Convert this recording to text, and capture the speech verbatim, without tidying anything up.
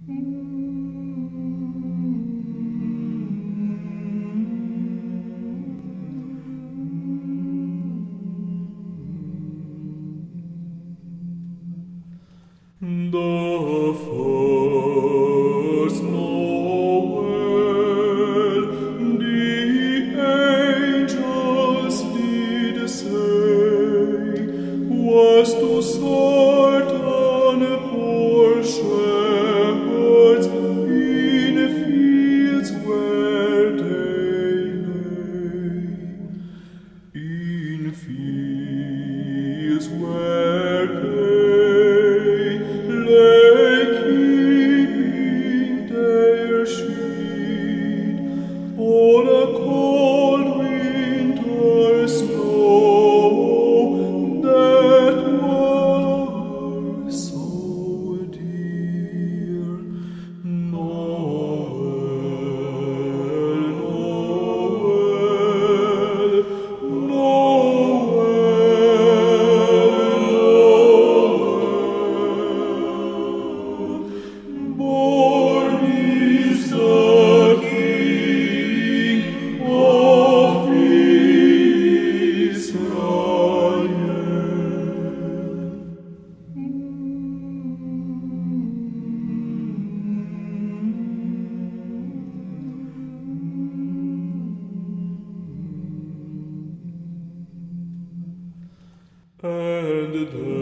The first Noel, the angels did say, was to certain poor shepherds in fields where they lay, in fields where they lay keeping their shade on a cold winter snow that were so dear. Noel, Noel, Noel. Born is the King of Israel. And the